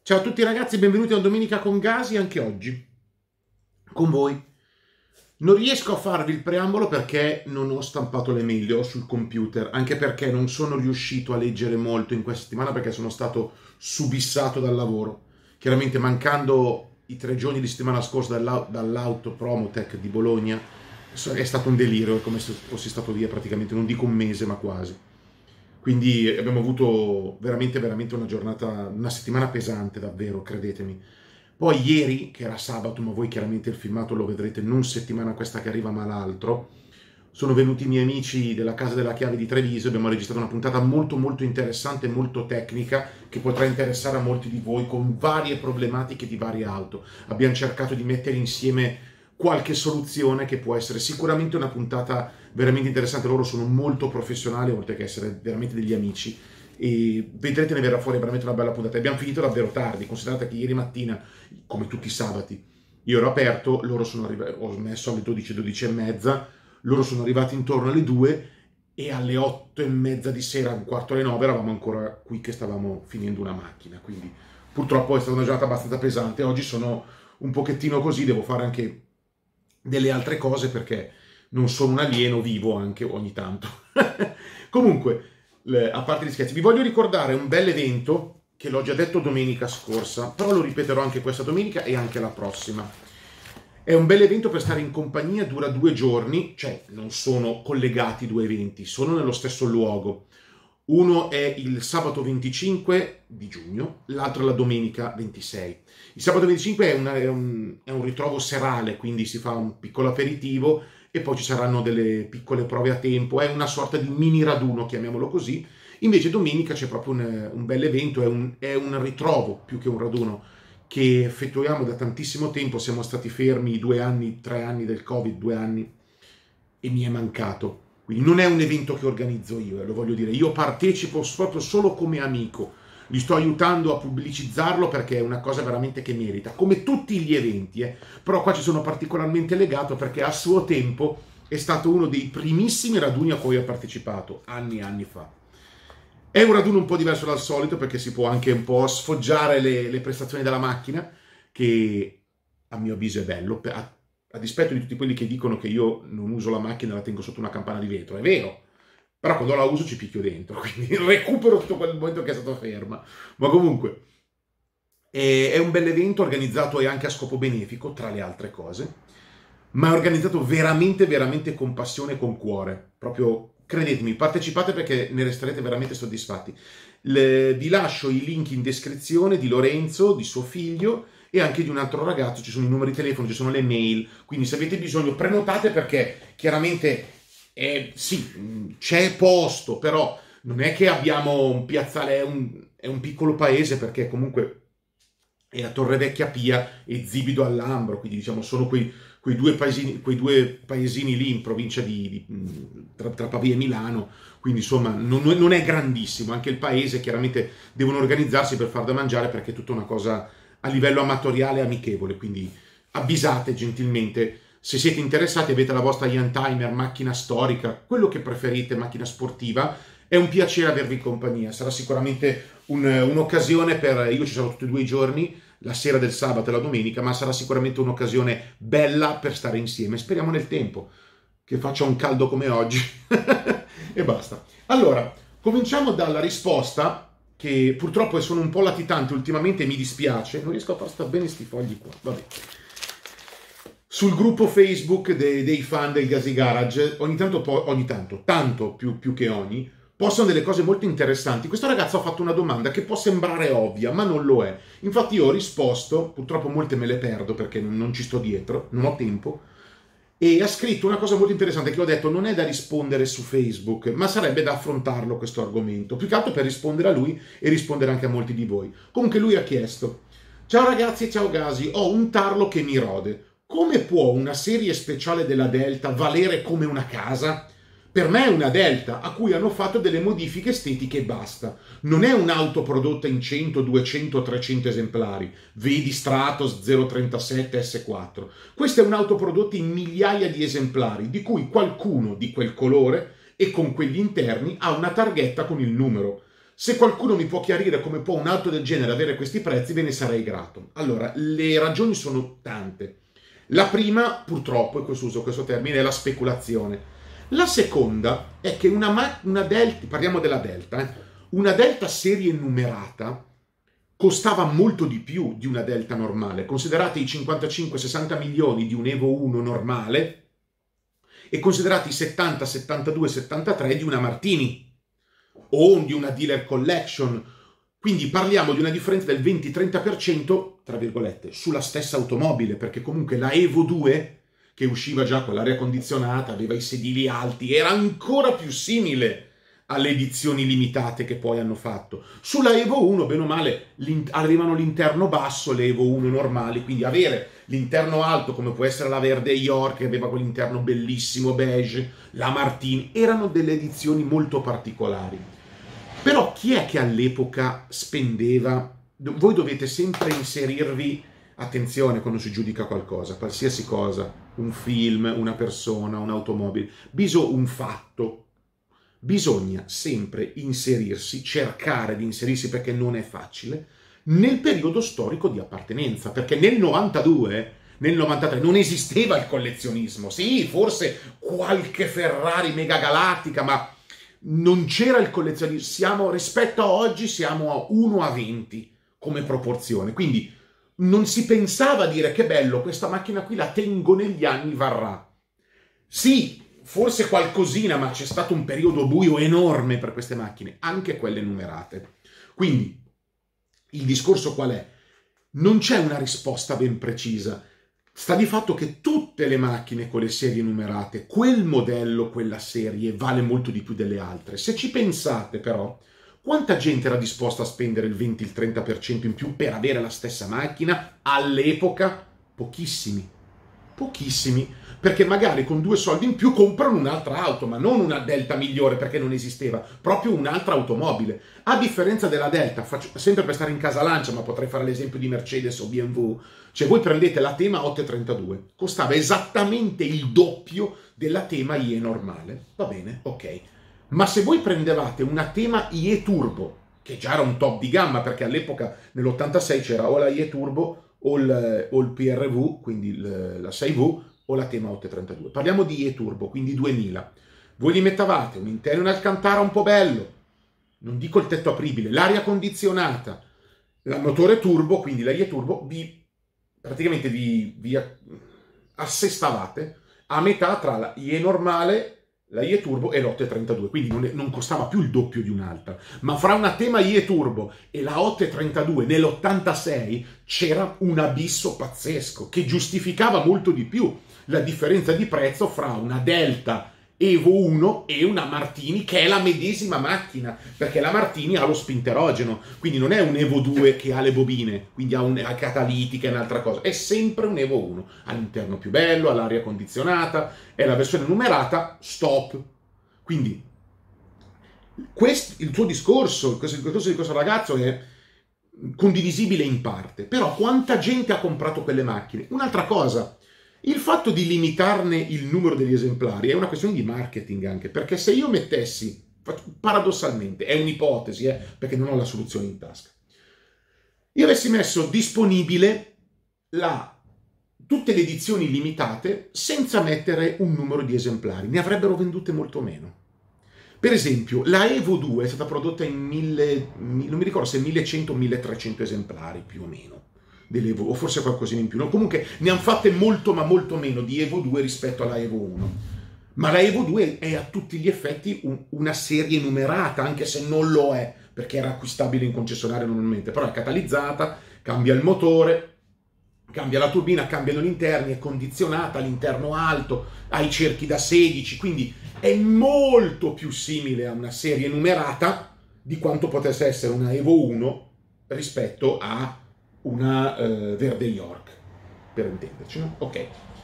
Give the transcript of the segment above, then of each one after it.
Ciao a tutti ragazzi, benvenuti a Domenica con Gasi, anche oggi con voi. Non riesco a farvi il preambolo perché non ho stampato le mail, le ho sul computer, anche perché non sono riuscito a leggere molto in questa settimana perché sono stato subissato dal lavoro. Chiaramente mancando i 3 giorni di settimana scorsa dall'Auto Promotech di Bologna, è stato un delirio, è come se fossi stato via praticamente, non dico un mese ma quasi. Quindi abbiamo avuto veramente una giornata, una settimana pesante davvero, credetemi. Poi ieri, che era sabato, ma voi chiaramente il filmato lo vedrete non settimana questa che arriva ma l'altro, sono venuti i miei amici della Casa della Chiave di Treviso, abbiamo registrato una puntata molto interessante, molto tecnica, che potrà interessare a molti di voi con varie problematiche di varie auto. Abbiamo cercato di mettere insieme qualche soluzione che può essere sicuramente una puntata veramente interessante. Loro sono molto professionali, oltre che essere veramente degli amici, e vedrete ne verrà fuori veramente una bella puntata. Abbiamo finito davvero tardi, considerate che ieri mattina, come tutti i sabati, io ero aperto, loro sono arrivati, ho smesso alle 12 e mezza, loro sono arrivati intorno alle 2 e alle 8 e mezza di sera, un quarto alle 9, eravamo ancora qui che stavamo finendo una macchina. Quindi purtroppo è stata una giornata abbastanza pesante. Oggi sono un pochettino così, devo fare anche delle altre cose perché non sono un alieno, vivo anche ogni tanto. Comunque, a parte gli scherzi, vi voglio ricordare un bel evento che l'ho già detto domenica scorsa, però lo ripeterò anche questa domenica e anche la prossima. È un bel evento per stare in compagnia, dura 2 giorni, cioè non sono collegati 2 eventi, sono nello stesso luogo. Uno è il sabato 25 di giugno, l'altro è la domenica 26. Il sabato 25 è un ritrovo serale, quindi si fa un piccolo aperitivo e poi ci saranno delle piccole prove a tempo, è una sorta di mini raduno, chiamiamolo così. Invece domenica c'è proprio un bel evento, è un ritrovo più che un raduno che effettuiamo da tantissimo tempo. Siamo stati fermi 2 anni, 3 anni del Covid, 2 anni, e mi è mancato. Quindi non è un evento che organizzo io, lo voglio dire, io partecipo proprio solo come amico, li sto aiutando a pubblicizzarlo perché è una cosa veramente che merita, come tutti gli eventi, però qua ci sono particolarmente legato perché a suo tempo è stato uno dei primissimi raduni a cui ho partecipato, anni e anni fa. È un raduno un po' diverso dal solito perché si può anche un po' sfoggiare le prestazioni della macchina, che a mio avviso è bello, a dispetto di tutti quelli che dicono che io non uso la macchina e la tengo sotto una campana di vetro. È vero, però quando la uso ci picchio dentro, quindi recupero tutto quel momento che è stato ferma. Ma comunque è un bel evento organizzato e anche a scopo benefico, tra le altre cose, ma è organizzato veramente con passione e con cuore. Proprio, credetemi, partecipate perché ne resterete veramente soddisfatti. Vi lascio i link in descrizione di Lorenzo, di suo figlio, e anche di un altro ragazzo, ci sono i numeri di telefono, ci sono le mail, quindi se avete bisogno prenotate perché chiaramente sì, c'è posto, però non è che abbiamo un piazzale, è un piccolo paese perché comunque è a Torrevecchia Pia e Zibido al Lambro, quindi diciamo sono quei due paesini lì in provincia tra Pavia e Milano, quindi insomma non è grandissimo, anche il paese chiaramente devono organizzarsi per far da mangiare perché è tutta una cosa a livello amatoriale e amichevole, quindi avvisate gentilmente se siete interessati, avete la vostra Youngtimer, macchina storica, quello che preferite, macchina sportiva, è un piacere avervi in compagnia, sarà sicuramente un'occasione io ci sarò tutti e 2 i giorni, la sera del sabato e la domenica, ma sarà sicuramente un'occasione bella per stare insieme, speriamo nel tempo, che faccia un caldo come oggi, e basta. Allora, cominciamo dalla risposta, che purtroppo sono un po' latitante ultimamente, mi dispiace, non riesco a far stare bene sti fogli qua, vabbè. Sul gruppo Facebook dei fan del Gasi Garage, ogni tanto, tanto più che ogni, postano delle cose molto interessanti. Questo ragazzo ha fatto una domanda che può sembrare ovvia, ma non lo è. Infatti io ho risposto, purtroppo molte me le perdo perché non ci sto dietro, non ho tempo, e ha scritto una cosa molto interessante che ho detto non è da rispondere su Facebook, ma sarebbe da affrontarlo questo argomento, più che altro per rispondere a lui e rispondere anche a molti di voi. Comunque lui ha chiesto: ciao ragazzi e ciao Gasi, ho un tarlo che mi rode. Come può una serie speciale della Delta valere come una casa? Per me è una Delta a cui hanno fatto delle modifiche estetiche e basta. Non è un'auto prodotta in 100, 200, 300 esemplari. Vedi Stratos 037 S4. Questa è un'auto prodotta in migliaia di esemplari, di cui qualcuno di quel colore e con quegli interni ha una targhetta con il numero. Se qualcuno mi può chiarire come può un'auto del genere avere questi prezzi, ve ne sarei grato. Allora, le ragioni sono tante. La prima, purtroppo, e uso questo termine, è la speculazione. La seconda è che una Delta, parliamo della Delta, una Delta serie numerata costava molto di più di una Delta normale. Considerate i 55-60 milioni di un Evo 1 normale e considerate i 70, 72, 73 di una Martini o di una Dealer Collection. Quindi parliamo di una differenza del 20-30%, tra virgolette, sulla stessa automobile, perché comunque la Evo 2, che usciva già con l'aria condizionata, aveva i sedili alti, era ancora più simile alle edizioni limitate che poi hanno fatto. Sulla Evo 1, bene o male, arrivano l'interno basso, le Evo 1 normali, quindi avere l'interno alto, come può essere la Verde York, che aveva quell'interno bellissimo beige, la Martini, erano delle edizioni molto particolari. Però chi è che all'epoca spendeva? Voi dovete sempre inserirvi, attenzione quando si giudica qualcosa, qualsiasi cosa, un film, una persona, un'automobile, un fatto. Bisogna sempre inserirsi, cercare di inserirsi perché non è facile, nel periodo storico di appartenenza, perché nel 92, nel 93 non esisteva il collezionismo. Sì, forse qualche Ferrari mega galattica, ma non c'era il collezionismo. Rispetto a oggi siamo a 1 a 20 come proporzione, quindi non si pensava a dire che bello, questa macchina qui la tengo negli anni, varrà. Sì, forse qualcosina, ma c'è stato un periodo buio enorme per queste macchine, anche quelle numerate. Quindi il discorso qual è? Non c'è una risposta ben precisa. Sta di fatto che tutte le macchine con le serie numerate, quel modello, quella serie, vale molto di più delle altre. Se ci pensate però, quanta gente era disposta a spendere il 20-30% in più per avere la stessa macchina? All'epoca, pochissimi. Pochissimi, perché magari con 2 soldi in più comprano un'altra auto, ma non una Delta migliore perché non esisteva, proprio un'altra automobile. A differenza della Delta, sempre per stare in casa lancia, ma potrei fare l'esempio di Mercedes o BMW, cioè voi prendete la Tema 832, costava esattamente il doppio della Tema IE normale, va bene, ok. Ma se voi prendevate una Tema IE Turbo, che già era un top di gamma, perché all'epoca nell'86 c'era o la IE Turbo o il PRV, quindi la 6V, o la Tema 832. Parliamo di IE Turbo, quindi 2000. Voi gli mettavate un interno in Alcantara un po' bello, non dico il tetto apribile, l'aria condizionata, il motore turbo, quindi la IE Turbo, praticamente vi assestavate a metà tra la IE normale, la IE Turbo e l'832, quindi non costava più il doppio di un'altra, ma fra una Tema IE Turbo e la 832 nell'86 c'era un abisso pazzesco che giustificava molto di più la differenza di prezzo fra una Delta Evo 1 e una Martini, che è la medesima macchina, perché la Martini ha lo spinterogeno, quindi non è un Evo 2 che ha le bobine, quindi ha catalitiche e un'altra cosa, è sempre un Evo 1, ha l'interno più bello, ha l'aria condizionata, è la versione numerata, stop. Quindi il tuo discorso, il discorso di questo ragazzo è condivisibile in parte, però quanta gente ha comprato quelle macchine? Un'altra cosa, il fatto di limitarne il numero degli esemplari è una questione di marketing anche, perché se io mettessi, paradossalmente, è un'ipotesi, perché non ho la soluzione in tasca, io avessi messo disponibile tutte le edizioni limitate senza mettere un numero di esemplari, ne avrebbero vendute molto meno. Per esempio, la Evo 2 è stata prodotta in non mi ricordo se 1100 o 1300 esemplari più o meno dell'Evo, o forse qualcosina in più. No? Comunque ne hanno fatte molto ma molto meno di Evo 2 rispetto alla Evo 1. Ma la Evo 2 è a tutti gli effetti una serie numerata, anche se non lo è, perché era acquistabile in concessionario normalmente, però è catalizzata, cambia il motore, cambia la turbina, cambiano gli interni, è condizionata, l'interno alto, ha i cerchi da 16, quindi è molto più simile a una serie numerata di quanto potesse essere una Evo 1 rispetto a una Verde York, per intenderci, no? Ok.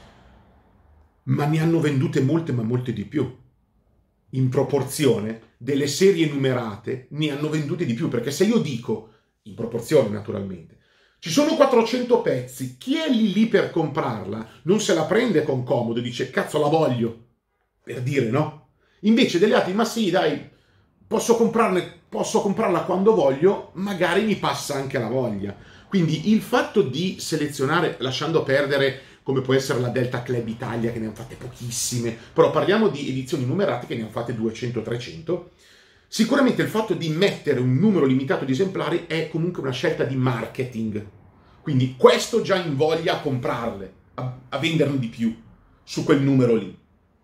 Ma ne hanno vendute molte, ma molte di più. In proporzione delle serie numerate ne hanno vendute di più, perché se io dico, in proporzione naturalmente, ci sono 400 pezzi, chi è lì per comprarla non se la prende con comodo, dice cazzo la voglio, per dire, no? Invece delle altre, ma sì dai, posso posso comprarla quando voglio, magari mi passa anche la voglia. Quindi il fatto di selezionare, lasciando perdere come può essere la Delta Club Italia, che ne hanno fatte pochissime, però parliamo di edizioni numerate che ne hanno fatte 200-300, sicuramente il fatto di mettere un numero limitato di esemplari è comunque una scelta di marketing. Quindi questo già invoglia a comprarle, a venderne di più su quel numero lì.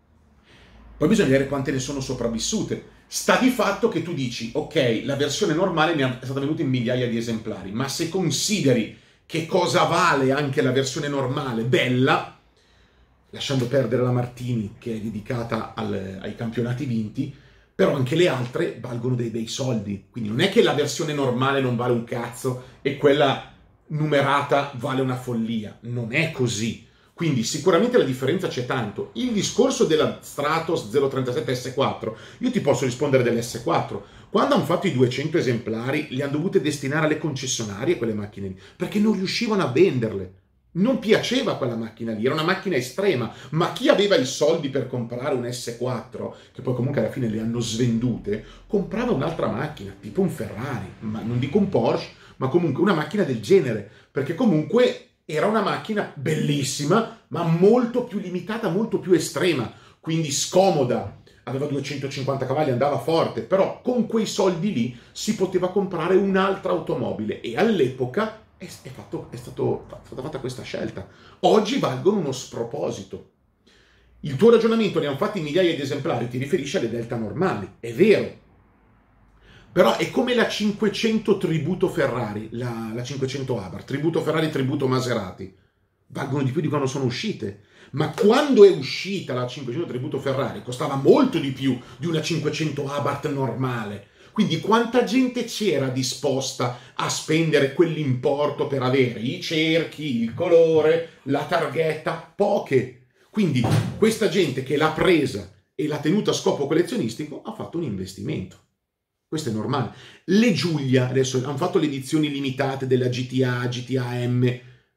Poi bisogna vedere quante ne sono sopravvissute. Sta di fatto che tu dici, ok, la versione normale è stata venduta in migliaia di esemplari, ma se consideri che cosa vale anche la versione normale, bella, lasciando perdere la Martini, che è dedicata ai campionati vinti, però anche le altre valgono dei bei soldi. Quindi non è che la versione normale non vale un cazzo e quella numerata vale una follia. Non è così. Quindi sicuramente la differenza c'è tanto. Il discorso della Stratos 037 S4, io ti posso rispondere dell'S4. Quando hanno fatto i 200 esemplari, li hanno dovute destinare alle concessionarie quelle macchine lì, perché non riuscivano a venderle. Non piaceva quella macchina lì, era una macchina estrema, ma chi aveva i soldi per comprare un S4, che poi comunque alla fine le hanno svendute, comprava un'altra macchina, tipo un Ferrari, ma non dico un Porsche, ma comunque una macchina del genere, perché comunque era una macchina bellissima, ma molto più limitata, molto più estrema, quindi scomoda. Aveva 250 cavalli, andava forte, però con quei soldi lì si poteva comprare un'altra automobile e all'epoca è stata fatta questa scelta. Oggi valgono uno sproposito. Il tuo ragionamento, ne hanno fatti migliaia di esemplari, ti riferisci alle Delta normali, è vero. Però è come la 500 tributo Ferrari, la 500 Abarth, tributo Ferrari, tributo Maserati. Valgono di più di quando sono uscite. Ma quando è uscita la 500 tributo Ferrari costava molto di più di una 500 Abarth normale. Quindi quanta gente c'era disposta a spendere quell'importo per avere i cerchi, il colore, la targhetta? Poche. Quindi questa gente che l'ha presa e l'ha tenuta a scopo collezionistico ha fatto un investimento. Questo è normale. Le Giulia, adesso hanno fatto le edizioni limitate della GTA, GTA M.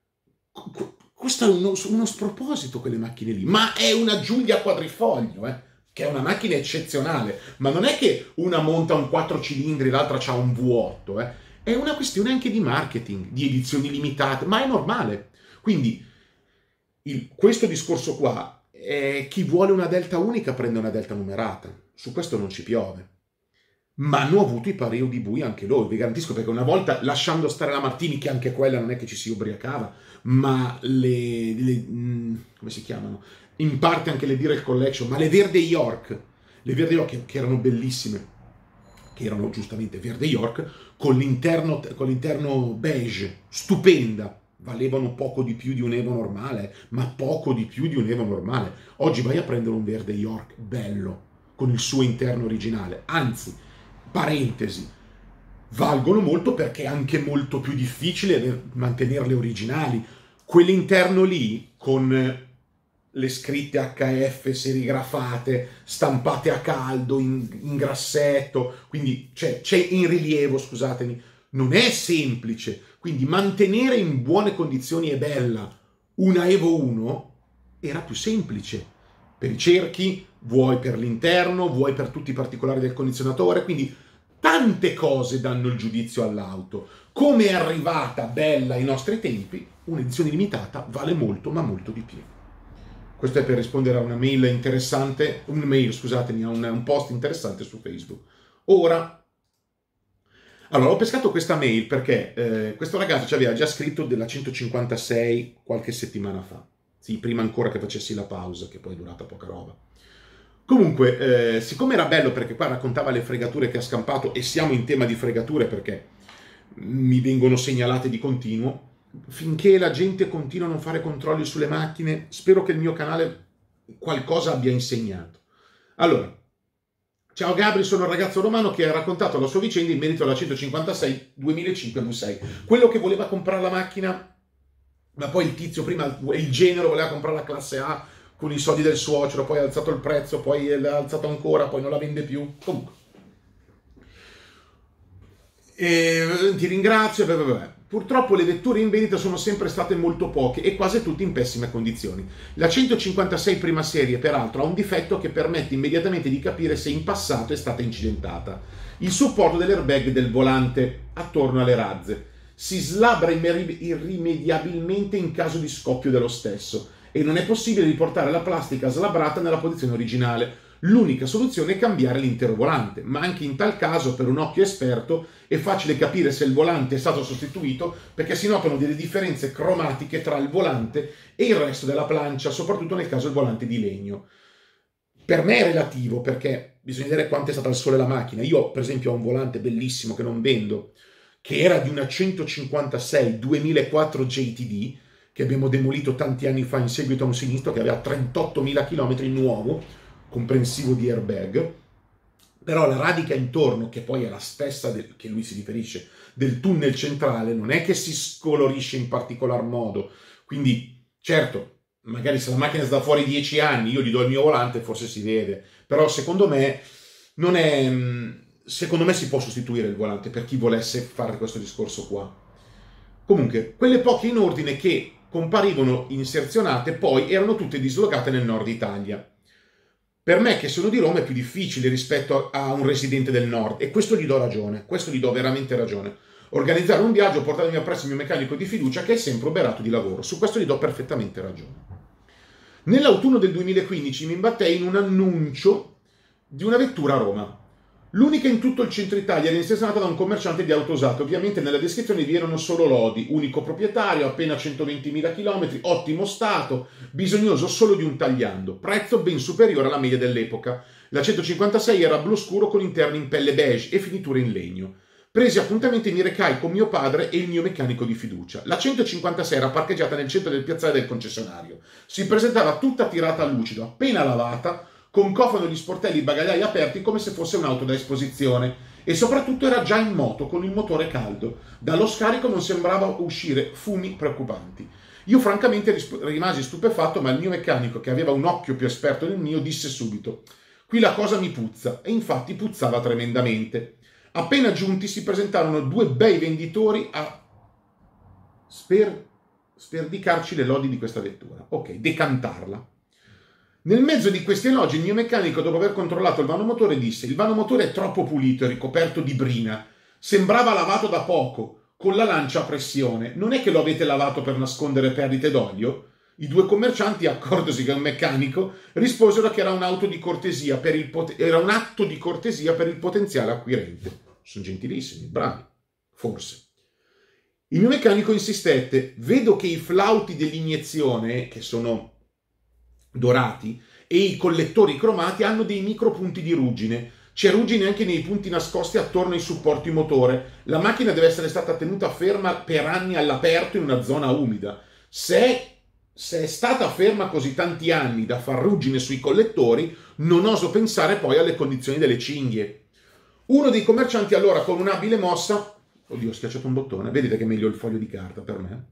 Questo è uno sproposito, quelle macchine lì. Ma è una Giulia quadrifoglio, che è una macchina eccezionale. Ma non è che una monta un 4 cilindri e l'altra ha un V8. È una questione anche di marketing, di edizioni limitate, ma è normale. Quindi questo discorso qua, chi vuole una Delta unica prende una Delta numerata. Su questo non ci piove. Ma hanno avuto i periodi bui anche loro, vi garantisco, perché una volta, lasciando stare la Martini, che anche quella non è che ci si ubriacava, ma come si chiamano? In parte anche le Direct Collection, ma le Verde York che erano bellissime, che erano giustamente Verde York, con l'interno beige, stupenda, valevano poco di più di un Evo normale, ma poco di più di un Evo normale. Oggi vai a prendere un Verde York bello, con il suo interno originale, anzi, parentesi, valgono molto perché è anche molto più difficile mantenerle originali. Quell'interno lì, con le scritte HF serigrafate, stampate a caldo, in grassetto, quindi c'è in rilievo, scusatemi, non è semplice. Quindi mantenere in buone condizioni e bella una Evo 1 era più semplice. Per i cerchi, vuoi per l'interno, vuoi per tutti i particolari del condizionatore, quindi tante cose danno il giudizio all'auto. Come è arrivata bella ai nostri tempi, un'edizione limitata vale molto, ma molto di più. Questo è per rispondere a una mail interessante, a un post interessante su Facebook. Ora, allora, ho pescato questa mail perché questo ragazzo ci aveva già scritto della 156 qualche settimana fa. Sì, prima ancora che facessi la pausa, che poi è durata poca roba. Comunque, siccome era bello perché qua raccontava le fregature che ha scampato, e siamo in tema di fregature perché mi vengono segnalate di continuo, finché la gente continua a non fare controlli sulle macchine, spero che il mio canale qualcosa abbia insegnato. Allora, ciao Gabri, sono il ragazzo romano che ha raccontato la sua vicenda in merito alla 156 2005 V6. Quello che voleva comprare la macchina, ma poi il tizio prima, il genero, voleva comprare la classe A con i soldi del suocero, poi ha alzato il prezzo, poi l'ha alzato ancora, poi non la vende più. Comunque, ti ringrazio. purtroppo le vetture in vendita sono sempre state molto poche e quasi tutte in pessime condizioni. La 156 prima serie, peraltro, ha un difetto che permette immediatamente di capire se in passato è stata incidentata. Il supporto dell'airbag del volante attorno alle razze si slabra irrimediabilmente in caso di scoppio dello stesso e non è possibile riportare la plastica slabrata nella posizione originale. L'unica soluzione è cambiare l'intero volante, ma anche in tal caso per un occhio esperto è facile capire se il volante è stato sostituito perché si notano delle differenze cromatiche tra il volante e il resto della plancia, soprattutto nel caso del volante di legno. Per me è relativo perché bisogna vedere quanto è stata al sole la macchina. Io per esempio ho un volante bellissimo che non vendo, che era di una 156 2004 JTD, che abbiamo demolito tanti anni fa in seguito a un sinistro che aveva 38.000 km nuovo, comprensivo di airbag, però la radica intorno, che poi è la stessa che lui si riferisce, del tunnel centrale, non è che si scolorisce in particolar modo. Quindi, certo, magari se la macchina sta fuori 10 anni, io gli do il mio volante, forse si vede, però secondo me non è... Secondo me si può sostituire il volante per chi volesse fare questo discorso qua. Comunque, quelle poche in ordine che comparivano inserzionate poi erano tutte dislocate nel nord Italia. Per me che sono di Roma è più difficile rispetto a un residente del nord e questo gli do ragione, questo gli do veramente ragione. Organizzare un viaggio, portarmi appresso il mio meccanico di fiducia che è sempre oberato di lavoro, su questo gli do perfettamente ragione. Nell'autunno del 2015 mi imbattei in un annuncio di una vettura a Roma. L'unica in tutto il centro Italia era inserzionata da un commerciante di auto usate. Ovviamente nella descrizione vi erano solo lodi, unico proprietario, appena 120.000 km, ottimo stato, bisognoso solo di un tagliando, prezzo ben superiore alla media dell'epoca. La 156 era blu scuro con interni in pelle beige e finiture in legno. Presi appuntamenti mi recai con mio padre e il mio meccanico di fiducia. La 156 era parcheggiata nel centro del piazzale del concessionario. Si presentava tutta tirata a lucido, appena lavata, con cofano gli sportelli e i bagagliai aperti come se fosse un'auto da esposizione e soprattutto era già in moto con il motore caldo. Dallo scarico non sembrava uscire fumi preoccupanti. Io francamente rimasi stupefatto, ma il mio meccanico, che aveva un occhio più esperto del mio, disse subito: qui la cosa mi puzza, e infatti puzzava tremendamente. Appena giunti si presentarono due bei venditori a sperdicarci le lodi di questa vettura. Ok, decantarla. Nel mezzo di questi elogi il mio meccanico, dopo aver controllato il vanomotore, disse: il vanomotore è troppo pulito e ricoperto di brina, sembrava lavato da poco, con la lancia a pressione, non è che lo avete lavato per nascondere perdite d'olio? I due commercianti, accordosi che è un meccanico, risposero che era un atto di cortesia per il potenziale acquirente. Sono gentilissimi, bravi, forse. Il mio meccanico insistette: vedo che i flauti dell'iniezione, che sono dorati, e i collettori cromati hanno dei micropunti di ruggine. C'è ruggine anche nei punti nascosti attorno ai supporti motore. La macchina deve essere stata tenuta ferma per anni all'aperto in una zona umida. Se è stata ferma così tanti anni da far ruggine sui collettori, non oso pensare poi alle condizioni delle cinghie. Uno dei commercianti allora, con un'abile mossa... Oddio, ho schiacciato un bottone. Vedete che è meglio il foglio di carta per me?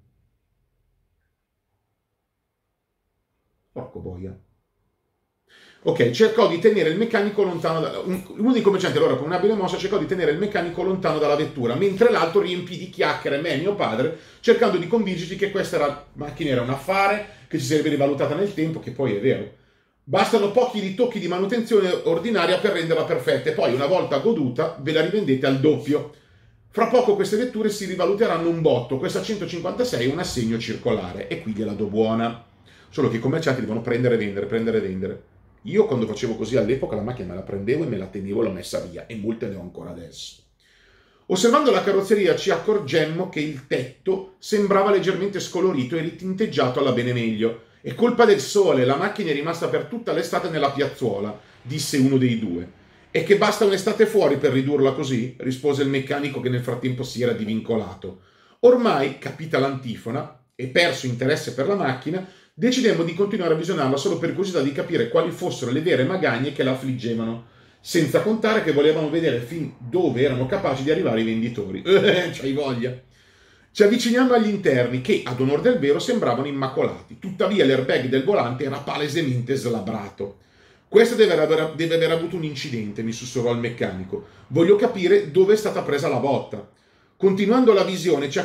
Porco boia. Ok, cercò di tenere il meccanico lontano uno dei commercianti allora con un'abile mossa cercò di tenere il meccanico lontano dalla vettura, mentre l'altro riempì di chiacchiere me e mio padre, cercando di convincerci che questa macchina era un affare, che ci sarebbe rivalutata nel tempo, che poi è vero. Bastano pochi ritocchi di manutenzione ordinaria per renderla perfetta e poi, una volta goduta, ve la rivendete al doppio. Fra poco queste vetture si rivaluteranno un botto, questa 156 è un assegno circolare e qui gliela do buona. Solo che i commercianti devono prendere e vendere, prendere e vendere. Io quando facevo così all'epoca la macchina me la prendevo e me la tenevo e l'ho messa via, e molte le ho ancora adesso. Osservando la carrozzeria ci accorgemmo che il tetto sembrava leggermente scolorito e ritinteggiato alla bene meglio. È colpa del sole, la macchina è rimasta per tutta l'estate nella piazzuola, disse uno dei due. E che basta un'estate fuori per ridurla così? Rispose il meccanico che nel frattempo si era divincolato. Ormai, capita l'antifona, e perso interesse per la macchina, decidemmo di continuare a visionarla solo per curiosità di capire quali fossero le vere magagne che la affliggevano, senza contare che volevamo vedere fin dove erano capaci di arrivare i venditori. C'hai voglia! Ci avviciniamo agli interni che, ad onor del vero, sembravano immacolati. Tuttavia l'airbag del volante era palesemente slabrato. Questa deve aver avuto un incidente, mi sussurrò il meccanico. Voglio capire dove è stata presa la botta. Continuando la visione ci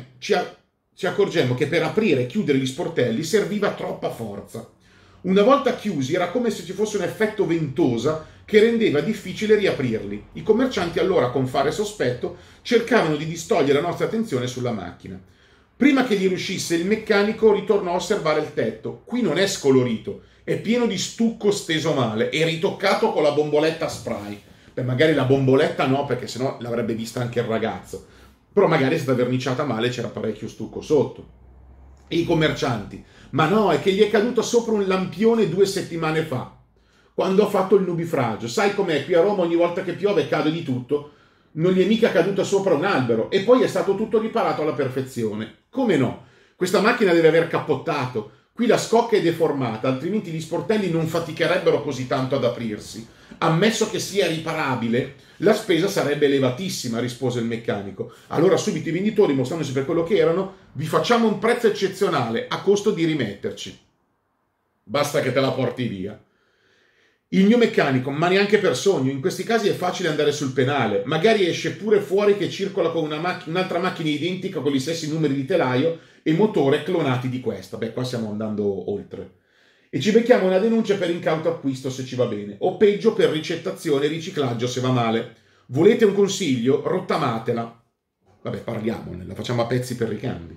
accorgemmo che per aprire e chiudere gli sportelli serviva troppa forza. Una volta chiusi era come se ci fosse un effetto ventosa che rendeva difficile riaprirli. I commercianti allora, con fare sospetto, cercavano di distogliere la nostra attenzione sulla macchina. Prima che gli riuscisse, il meccanico ritornò a osservare il tetto. Qui non è scolorito, è pieno di stucco steso male e ritoccato con la bomboletta spray. Beh, magari la bomboletta no, perché sennò l'avrebbe vista anche il ragazzo. Però magari è stata verniciata male e c'era parecchio stucco sotto. E i commercianti: ma no, è che gli è caduto sopra un lampione 2 settimane fa, quando ha fatto il nubifragio. Sai com'è, qui a Roma ogni volta che piove cade di tutto. Non gli è mica caduto sopra un albero. E poi è stato tutto riparato alla perfezione. Come no? Questa macchina deve aver cappottato. Qui la scocca è deformata, altrimenti gli sportelli non faticherebbero così tanto ad aprirsi. Ammesso che sia riparabile, la spesa sarebbe elevatissima, rispose il meccanico. Allora subito i venditori, mostrandosi per quello che erano: vi facciamo un prezzo eccezionale, a costo di rimetterci. Basta che te la porti via. Il mio meccanico: ma neanche per sogno, in questi casi è facile andare sul penale. Magari esce pure fuori che circola con un'altra macchina identica con gli stessi numeri di telaio e motore clonati di questa. Beh, qua stiamo andando oltre. E ci becchiamo una denuncia per incauto acquisto se ci va bene, o peggio per ricettazione e riciclaggio se va male. Volete un consiglio? Rottamatela. Vabbè, parliamone, la facciamo a pezzi per ricambi.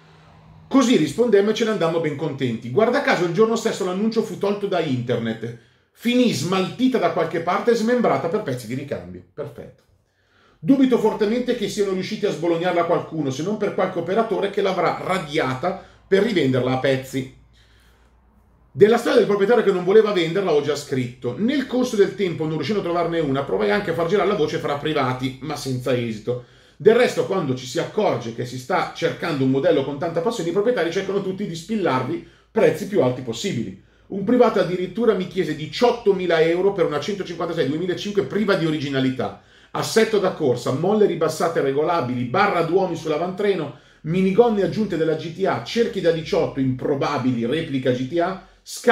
Così rispondemmo e ce ne andammo ben contenti. Guarda caso il giorno stesso l'annuncio fu tolto da internet. Finì smaltita da qualche parte e smembrata per pezzi di ricambio. Perfetto. Dubito fortemente che siano riusciti a sbolognarla qualcuno, se non per qualche operatore che l'avrà radiata per rivenderla a pezzi. Della storia del proprietario che non voleva venderla ho già scritto. Nel corso del tempo, non riuscendo a trovarne una, provai anche a far girare la voce fra privati, ma senza esito. Del resto, quando ci si accorge che si sta cercando un modello con tanta passione, i proprietari cercano tutti di spillarvi prezzi più alti possibili. Un privato addirittura mi chiese 18.000 euro per una 156 2005 priva di originalità. Assetto da corsa, molle ribassate regolabili, barra duomi sull'avantreno, minigonne aggiunte della GTA, cerchi da 18 improbabili, replica GTA,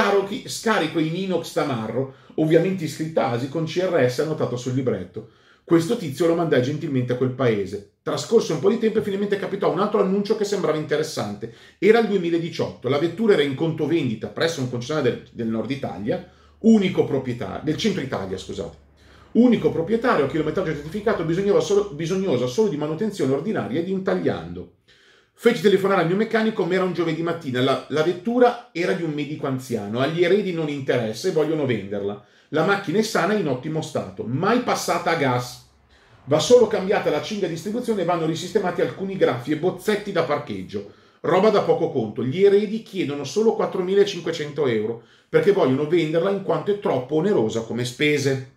scarico in inox tamarro, ovviamente iscritta ASI con CRS annotato sul libretto. Questo tizio lo mandai gentilmente a quel paese. Trascorso un po' di tempo e finalmente capitò un altro annuncio che sembrava interessante. Era il 2018, la vettura era in conto vendita presso un concessionario del Nord Italia, unico proprietario, del Centro Italia, scusate. Unico proprietario, chilometraggio certificato, bisognosa solo di manutenzione ordinaria e di un tagliando. Feci telefonare al mio meccanico, ma era un giovedì mattina. La vettura era di un medico anziano, agli eredi non interessa e vogliono venderla. La macchina è sana e in ottimo stato, mai passata a gas. Va solo cambiata la cinghia di distribuzione e vanno risistemati alcuni graffi e bozzetti da parcheggio. Roba da poco conto. Gli eredi chiedono solo 4.500 euro perché vogliono venderla in quanto è troppo onerosa come spese.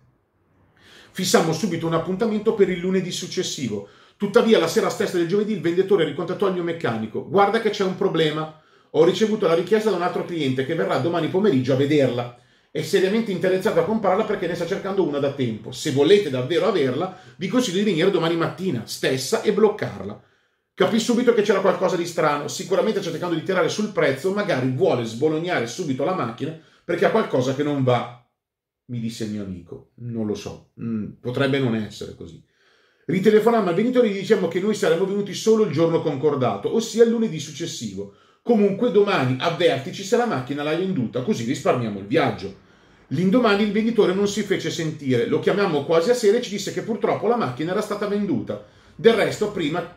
Fissammo subito un appuntamento per il lunedì successivo. Tuttavia, la sera stessa del giovedì il venditore ricontattò il mio meccanico. Guarda che c'è un problema. Ho ricevuto la richiesta da un altro cliente che verrà domani pomeriggio a vederla. È seriamente interessato a comprarla perché ne sta cercando una da tempo. Se volete davvero averla, vi consiglio di venire domani mattina stessa e bloccarla. Capì subito che c'era qualcosa di strano. Sicuramente sta cercando di tirare sul prezzo, magari vuole sbolognare subito la macchina perché ha qualcosa che non va. Mi disse il mio amico. Non lo so. Potrebbe non essere così. Ritelefoniamo al venditore e gli diciamo che noi saremmo venuti solo il giorno concordato, ossia il lunedì successivo. Comunque domani avvertici se la macchina l'hai venduta, così risparmiamo il viaggio. L'indomani il venditore non si fece sentire, lo chiamammo quasi a sera e ci disse che purtroppo la macchina era stata venduta. Del resto,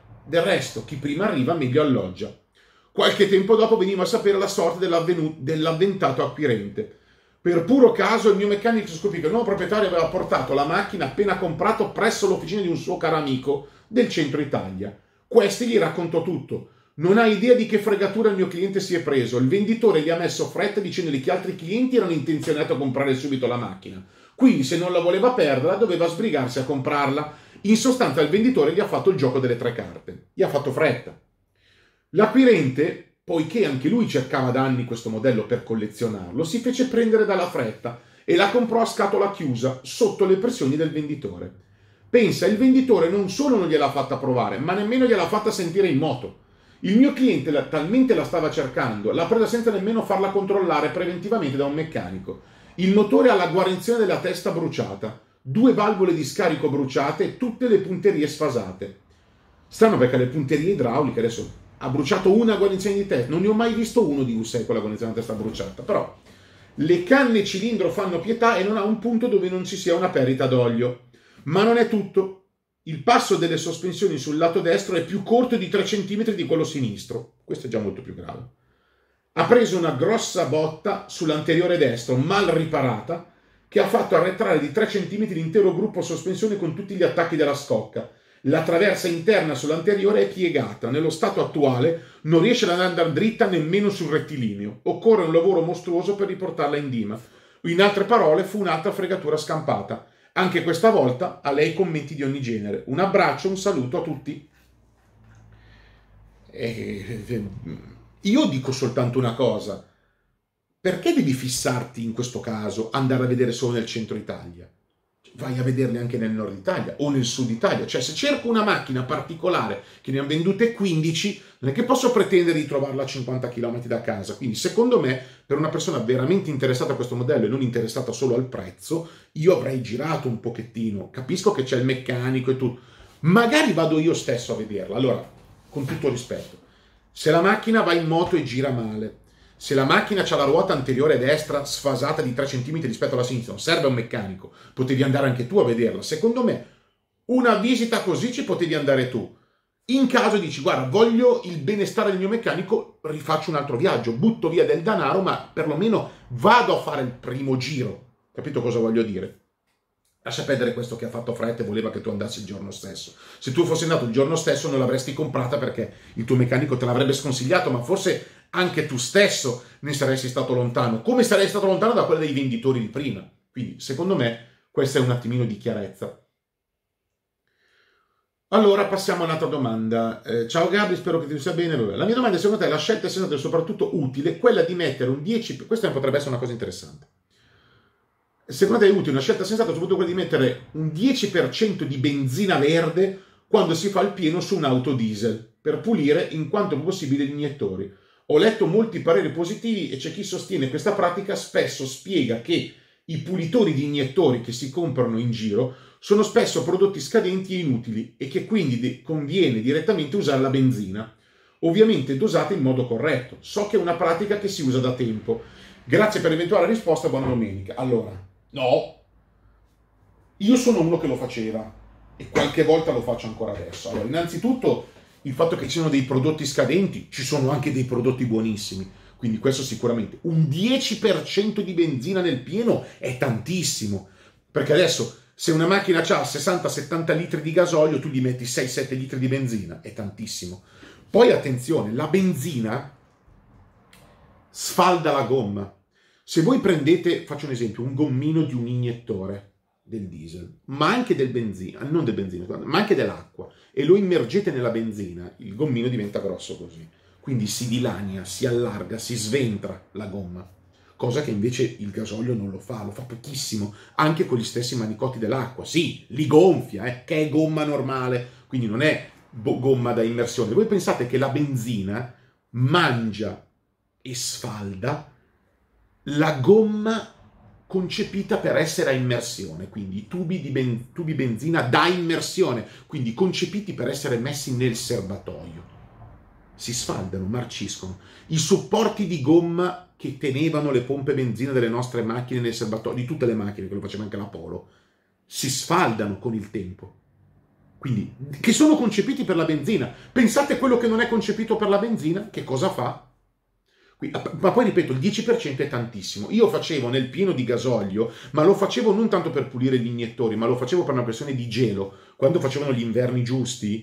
chi prima arriva meglio alloggia. Qualche tempo dopo veniva a sapere la sorte dell'avventato acquirente. Per puro caso il mio meccanico scoprì che il nuovo proprietario aveva portato la macchina appena comprato presso l'officina di un suo caro amico del centro Italia. Questi gli raccontò tutto. Non ha idea di che fregatura il mio cliente si è preso. Il venditore gli ha messo fretta dicendogli che altri clienti erano intenzionati a comprare subito la macchina. Quindi se non la voleva perdere doveva sbrigarsi a comprarla. In sostanza il venditore gli ha fatto il gioco delle 3 carte. Gli ha fatto fretta. L'acquirente, poiché anche lui cercava da anni questo modello per collezionarlo, si fece prendere dalla fretta e la comprò a scatola chiusa sotto le pressioni del venditore. Pensa, il venditore non solo non gliel'ha fatta provare, ma nemmeno gliel'ha fatta sentire in moto. Il mio cliente talmente la stava cercando, l'ha presa senza nemmeno farla controllare preventivamente da un meccanico. Il motore ha la guarnizione della testa bruciata, 2 valvole di scarico bruciate e tutte le punterie sfasate. Strano perché le punterie idrauliche adesso ha bruciato una guarnizione di testa, non ne ho mai visto uno di V6 con la guarnizione di testa bruciata, però le canne cilindro fanno pietà e non ha un punto dove non ci sia una perdita d'olio. Ma non è tutto. Il passo delle sospensioni sul lato destro è più corto di 3 cm di quello sinistro. Questo è già molto più grave. Ha preso una grossa botta sull'anteriore destro, mal riparata, che ha fatto arretrare di 3 cm l'intero gruppo sospensione con tutti gli attacchi della scocca. La traversa interna sull'anteriore è piegata. Nello stato attuale non riesce ad andare dritta nemmeno sul rettilineo. Occorre un lavoro mostruoso per riportarla in dima. In altre parole, fu un'altra fregatura scampata. Anche questa volta a lei commenti di ogni genere. Un abbraccio, un saluto a tutti. Io dico soltanto una cosa. Perché devi fissarti in questo caso, andare a vedere solo nel centro Italia? Vai a vederli anche nel nord Italia o nel sud Italia. Cioè, se cerco una macchina particolare che ne hanno vendute 15, non è che posso pretendere di trovarla a 50 km da casa. Quindi, secondo me, per una persona veramente interessata a questo modello e non interessata solo al prezzo, io avrei girato un pochettino. Capisco che c'è il meccanico e tutto. Magari vado io stesso a vederla. Allora, con tutto rispetto, se la macchina va in moto e gira male, se la macchina ha la ruota anteriore destra sfasata di 3 cm rispetto alla sinistra, non serve un meccanico, potevi andare anche tu a vederla. Secondo me, una visita così ci potevi andare tu. In caso dici, guarda, voglio il benestare del mio meccanico, rifaccio un altro viaggio, butto via del denaro, ma perlomeno vado a fare il primo giro. Capito cosa voglio dire? Lascia perdere questo che ha fatto fretta e voleva che tu andassi il giorno stesso. Se tu fossi andato il giorno stesso non l'avresti comprata perché il tuo meccanico te l'avrebbe sconsigliato, ma forse anche tu stesso ne saresti stato lontano, come sarei stato lontano da quella dei venditori di prima. Quindi, secondo me, questa è un attimino di chiarezza. Allora, passiamo a un'altra domanda. Ciao Gabri, spero che ti sia bene. La mia domanda è, secondo te, la scelta è stata soprattutto utile, quella di mettere un 10%, questa potrebbe essere una cosa interessante. Secondo te è utile una scelta sensata, soprattutto quella di mettere un 10% di benzina verde quando si fa il pieno su un'auto diesel, per pulire in quanto più possibile gli iniettori. Ho letto molti pareri positivi e c'è chi sostiene questa pratica, spesso spiega che i pulitori di iniettori che si comprano in giro sono spesso prodotti scadenti e inutili e che quindi conviene direttamente usare la benzina, ovviamente dosata in modo corretto. So che è una pratica che si usa da tempo. Grazie per l'eventuale risposta, buona domenica. Allora, no, io sono uno che lo faceva e qualche volta lo faccio ancora adesso. Allora, innanzitutto il fatto che ci siano dei prodotti scadenti, ci sono anche dei prodotti buonissimi, quindi questo sicuramente. Un 10% di benzina nel pieno è tantissimo, perché adesso se una macchina ha 60-70 litri di gasolio, tu gli metti 6-7 litri di benzina, è tantissimo. Poi attenzione, la benzina sfalda la gomma. Se voi prendete, faccio un esempio, un gommino di un iniettore del diesel, ma anche del benzina, non del benzina, ma anche dell'acqua, e lo immergete nella benzina, il gommino diventa grosso così. Quindi si dilania, si allarga, si sventra la gomma, cosa che invece il gasolio non lo fa pochissimo, anche con gli stessi manicotti dell'acqua. Sì, li gonfia, che è gomma normale, quindi non è gomma da immersione. Voi pensate che la benzina mangia e sfalda la gomma concepita per essere a immersione, quindi tubi benzina da immersione, quindi concepiti per essere messi nel serbatoio. Si sfaldano, marciscono. I supporti di gomma che tenevano le pompe benzina delle nostre macchine nel serbatoio, di tutte le macchine, che lo faceva anche la Polo, si sfaldano con il tempo. Quindi, che sono concepiti per la benzina. Pensate a quello che non è concepito per la benzina, che cosa fa? Ma poi ripeto, il 10% è tantissimo. Io facevo nel pieno di gasolio, ma lo facevo non tanto per pulire gli iniettori, ma lo facevo per una questione di gelo. Quando facevano gli inverni giusti,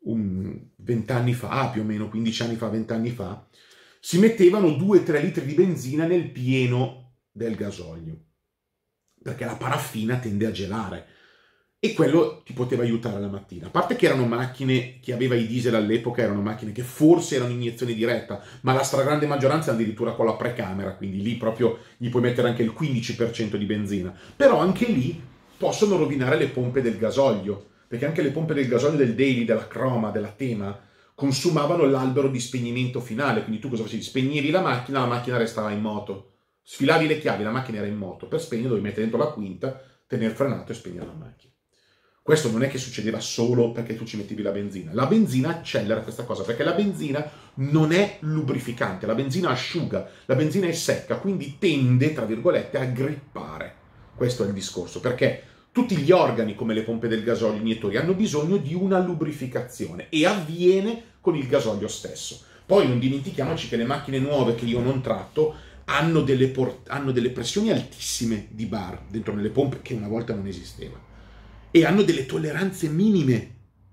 20 anni fa, più o meno 15 anni fa, 20 anni fa, si mettevano 2-3 litri di benzina nel pieno del gasolio, perché la paraffina tende a gelare. E quello ti poteva aiutare la mattina. A parte che erano macchine che aveva i diesel all'epoca, erano macchine che forse erano iniezione diretta, ma la stragrande maggioranza addirittura con la precamera, quindi lì proprio gli puoi mettere anche il 15% di benzina. Però anche lì possono rovinare le pompe del gasolio, perché anche le pompe del gasolio del Daily, della Croma, della Tema, consumavano l'albero di spegnimento finale. Quindi tu cosa facevi? Spegnevi la macchina restava in moto. Sfilavi le chiavi, la macchina era in moto. Per spegnere dovevi mettere dentro la quinta, tenere frenato e spegnere la macchina. Questo non è che succedeva solo perché tu ci mettevi la benzina. La benzina accelera questa cosa, perché la benzina non è lubrificante, la benzina asciuga, la benzina è secca, quindi tende, tra virgolette, a grippare. Questo è il discorso, perché tutti gli organi, come le pompe del gasolio, gli iniettori, hanno bisogno di una lubrificazione e avviene con il gasolio stesso. Poi non dimentichiamoci che le macchine nuove che io non tratto hanno delle pressioni altissime di bar dentro nelle pompe che una volta non esisteva. E hanno delle tolleranze minime,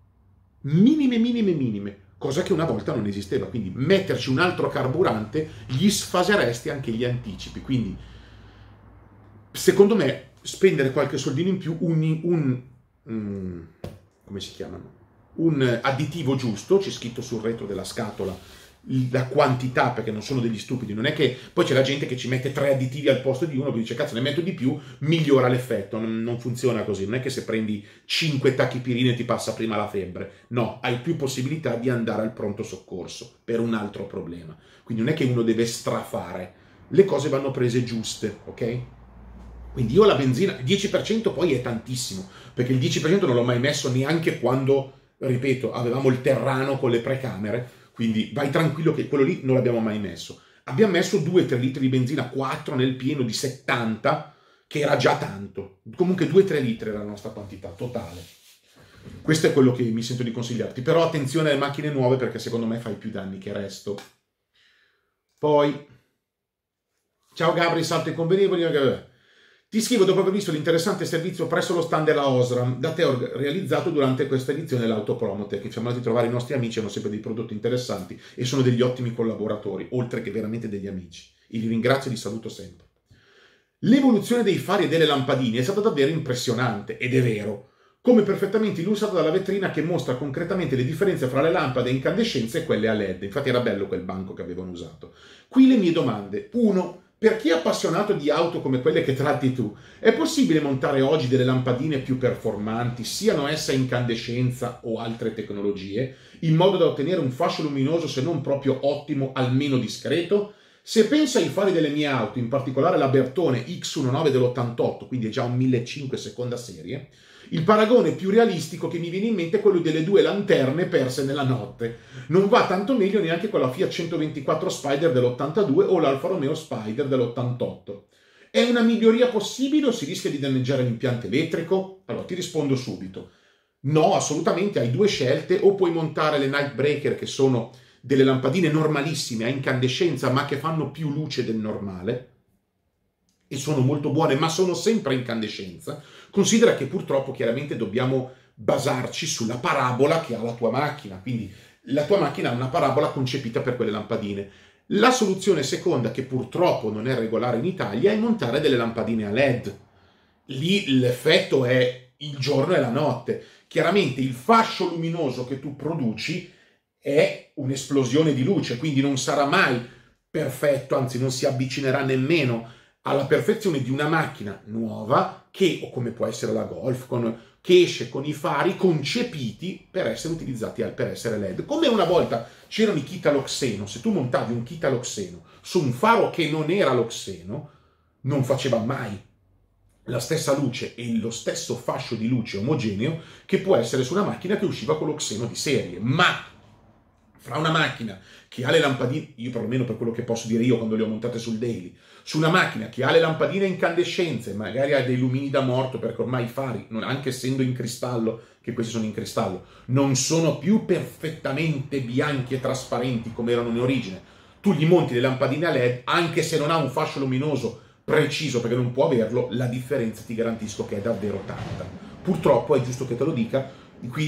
cosa che una volta non esisteva. Quindi metterci un altro carburante gli sfaseresti anche gli anticipi. Quindi, secondo me, spendere qualche soldino in più, come si chiamano? Un additivo giusto, c'è scritto sul retro della scatola la quantità, perché non sono degli stupidi, non è che poi c'è la gente che ci mette 3 additivi al posto di uno e dice cazzo ne metto di più, migliora l'effetto. Non funziona così, non è che se prendi 5 tachipirine ti passa prima la febbre, no, hai più possibilità di andare al pronto soccorso per un altro problema. Quindi non è che uno deve strafare, le cose vanno prese giuste, ok? Quindi io la benzina, il 10% poi è tantissimo, perché il 10% non l'ho mai messo neanche quando, ripeto, avevamo il Terrano con le precamere. Quindi vai tranquillo che quello lì non l'abbiamo mai messo. Abbiamo messo 2-3 litri di benzina, 4 nel pieno di 70, che era già tanto. Comunque 2-3 litri era la nostra quantità totale. Questo è quello che mi sento di consigliarti. Però attenzione alle macchine nuove perché secondo me fai più danni che resto. Poi, ciao Gabri, salto i convenevoli. Ti scrivo dopo aver visto l'interessante servizio presso lo stand della Osram da te realizzato durante questa edizione dell'Autopromote, che ci hanno di trovare i nostri amici, hanno sempre dei prodotti interessanti e sono degli ottimi collaboratori, oltre che veramente degli amici. E li ringrazio e li saluto sempre. L'evoluzione dei fari e delle lampadine è stata davvero impressionante, ed è vero, come perfettamente illustrato dalla vetrina che mostra concretamente le differenze fra le lampade a incandescenza e quelle a LED. Infatti era bello quel banco che avevano usato. Qui le mie domande. 1. Per chi è appassionato di auto come quelle che tratti tu, è possibile montare oggi delle lampadine più performanti, siano esse a incandescenza o altre tecnologie, in modo da ottenere un fascio luminoso se non proprio ottimo, almeno discreto? Se penso ai fari delle mie auto, in particolare la Bertone X19 dell'88, quindi è già un 1500 seconda serie, il paragone più realistico che mi viene in mente è quello delle 2 lanterne perse nella notte. Non va tanto meglio neanche con la Fiat 124 Spider dell'82 o l'Alfa Romeo Spider dell'88. È una miglioria possibile o si rischia di danneggiare l'impianto elettrico? Allora, ti rispondo subito. No, assolutamente, hai 2 scelte: o puoi montare le Night Breaker, che sono delle lampadine normalissime a incandescenza ma che fanno più luce del normale, e sono molto buone, ma sono sempre a incandescenza. Considera che purtroppo chiaramente dobbiamo basarci sulla parabola che ha la tua macchina, quindi la tua macchina ha una parabola concepita per quelle lampadine. La soluzione seconda, che purtroppo non è regolare in Italia, è montare delle lampadine a LED. Lì l'effetto è il giorno e la notte. Chiaramente il fascio luminoso che tu produci è un'esplosione di luce, quindi non sarà mai perfetto, anzi non si avvicinerà nemmeno alla perfezione di una macchina nuova che, o come può essere la Golf, che esce con i fari concepiti per essere utilizzati per essere LED. Come una volta c'erano i kit aloxeno, se tu montavi un kit aloxeno su un faro che non era aloxeno, non faceva mai la stessa luce e lo stesso fascio di luce omogeneo che può essere su una macchina che usciva con l'oxeno di serie. Ma fra una macchina che ha le lampadine, io perlomeno per quello che posso dire io quando le ho montate sul daily, su una macchina che ha le lampadine a incandescenza e magari ha dei lumini da morto, perché ormai i fari, anche essendo in cristallo, che questi sono in cristallo, non sono più perfettamente bianchi e trasparenti come erano in origine. Tu gli monti le lampadine a LED, anche se non ha un fascio luminoso preciso, perché non può averlo, la differenza ti garantisco che è davvero tanta. Purtroppo, è giusto che te lo dica, qui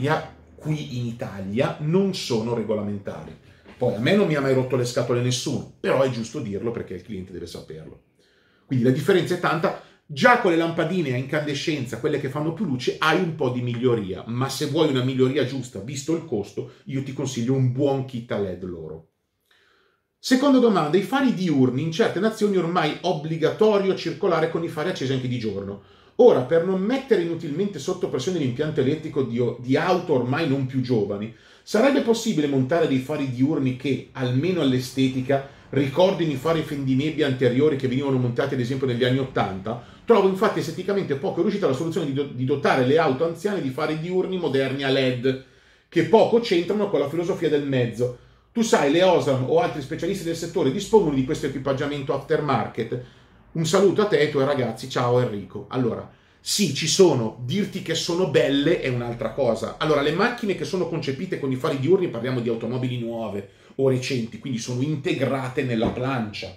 in Italia non sono regolamentari. Poi a me non mi ha mai rotto le scatole nessuno, però è giusto dirlo perché il cliente deve saperlo. Quindi la differenza è tanta. Già con le lampadine a incandescenza, quelle che fanno più luce, hai un po' di miglioria, ma se vuoi una miglioria giusta, visto il costo, io ti consiglio un buon kit a LED loro. Seconda domanda: i fari diurni, in certe nazioni ormai è obbligatorio circolare con i fari accesi anche di giorno. Ora, per non mettere inutilmente sotto pressione l'impianto elettrico di auto ormai non più giovani, sarebbe possibile montare dei fari diurni che, almeno all'estetica, ricordino i fari fendinebbia anteriori che venivano montati ad esempio negli anni 80, trovo infatti esteticamente poco riuscita la soluzione di dotare le auto anziane di fari diurni moderni a LED, che poco c'entrano con la filosofia del mezzo. Tu sai, le Osram o altri specialisti del settore dispongono di questo equipaggiamento aftermarket. Un saluto a te e ai tuoi ragazzi, ciao Enrico. Allora, sì, ci sono, dirti che sono belle è un'altra cosa. Allora, le macchine che sono concepite con i fari diurni, parliamo di automobili nuove o recenti, quindi sono integrate nella plancia,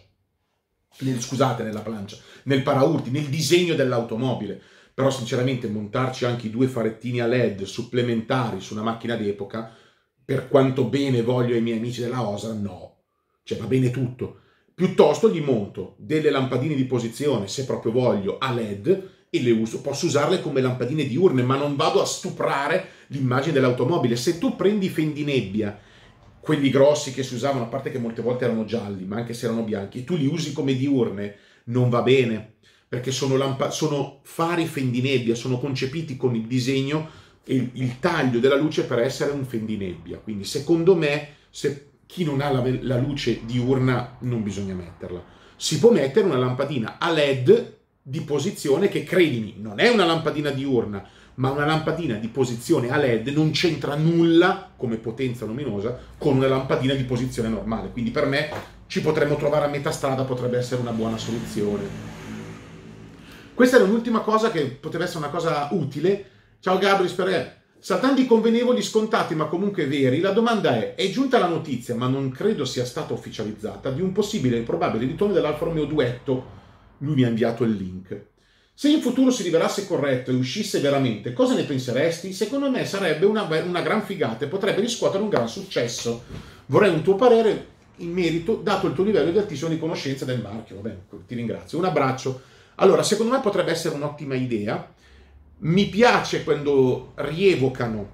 nel paraurti, nel disegno dell'automobile. Però sinceramente montarci anche i due farettini a LED supplementari su una macchina d'epoca, per quanto bene voglio ai miei amici della Osram, no. Cioè va bene tutto. Piuttosto gli monto delle lampadine di posizione, se proprio voglio, a LED, e le uso, posso usarle come lampadine diurne, ma non vado a stuprare l'immagine dell'automobile. Se tu prendi i fendinebbia, quelli grossi che si usavano, a parte che molte volte erano gialli, ma anche se erano bianchi, e tu li usi come diurne, non va bene, perché sono fari fendinebbia, sono concepiti con il disegno e il taglio della luce per essere un fendinebbia. Quindi secondo me, chi non ha la luce diurna non bisogna metterla. Si può mettere una lampadina a LED di posizione che, credimi, non è una lampadina diurna, ma una lampadina di posizione a LED, non c'entra nulla come potenza luminosa con una lampadina di posizione normale. Quindi per me ci potremmo trovare a metà strada, potrebbe essere una buona soluzione. Questa era un'ultima cosa che potrebbe essere una cosa utile. Ciao Gabri, saltando i convenevoli scontati ma comunque veri, la domanda è giunta la notizia, ma non credo sia stata ufficializzata, di un possibile e probabile ritorno dell'Alfa Romeo Duetto. Lui mi ha inviato il link. Se in futuro si rivelasse corretto e uscisse veramente, cosa ne penseresti? Secondo me sarebbe una gran figata e potrebbe riscuotere un gran successo. Vorrei un tuo parere in merito, dato il tuo livello di altissima di conoscenza del marchio. Va bene, ti ringrazio. Un abbraccio. Allora, secondo me potrebbe essere un'ottima idea. Mi piace quando rievocano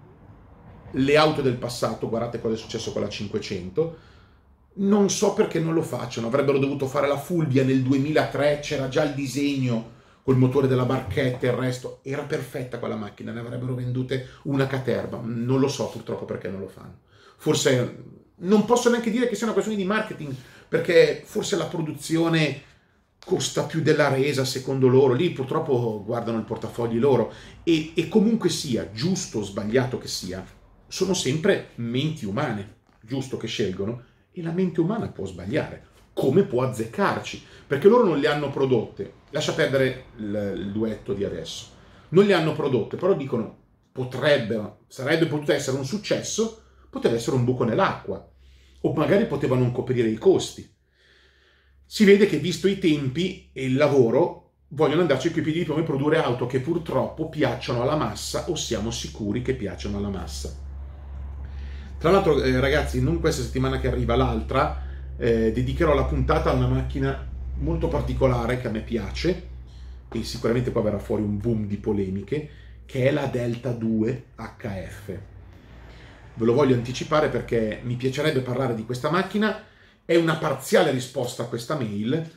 le auto del passato. Guardate cosa è successo con la 500. Non so perché non lo facciano. Avrebbero dovuto fare la Fulvia nel 2003, c'era già il disegno col motore della barchetta e il resto. Era perfetta quella macchina, ne avrebbero vendute una caterva. Non lo so purtroppo perché non lo fanno. Forse non posso neanche dire che sia una questione di marketing, perché forse la produzione costa più della resa secondo loro. Lì purtroppo guardano il portafogli loro. E comunque sia, giusto o sbagliato che sia, sono sempre menti umane, giusto, che scelgono. E la mente umana può sbagliare, come può azzeccarci, perché loro non le hanno prodotte. Lascia perdere il duetto di adesso. Non le hanno prodotte, però dicono sarebbe potuto essere un successo, poteva essere un buco nell'acqua, o magari poteva non coprire i costi. Si vede che, visto i tempi e il lavoro, vogliono andarci coi piedi di piombo e produrre auto che purtroppo piacciono alla massa, o siamo sicuri che piacciono alla massa. Tra l'altro, ragazzi, non questa settimana che arriva, l'altra, dedicherò la puntata a una macchina molto particolare che a me piace, e sicuramente poi verrà fuori un boom di polemiche, che è la Delta 2 HF. Ve lo voglio anticipare perché mi piacerebbe parlare di questa macchina. È una parziale risposta a questa mail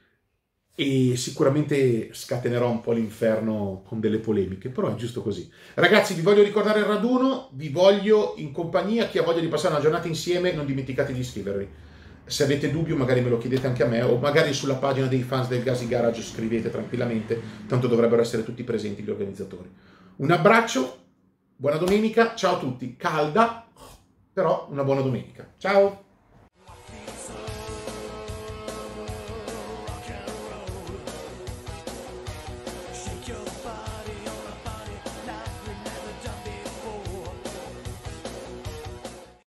e sicuramente scatenerò un po' l'inferno con delle polemiche, però è giusto così. Ragazzi, vi voglio ricordare il raduno, vi voglio in compagnia. Chi ha voglia di passare una giornata insieme, non dimenticate di iscrivervi. Se avete dubbi magari me lo chiedete anche a me, o magari sulla pagina dei fans del Gasi Garage scrivete tranquillamente, tanto dovrebbero essere tutti presenti gli organizzatori. Un abbraccio, buona domenica, ciao a tutti, calda, però una buona domenica. Ciao!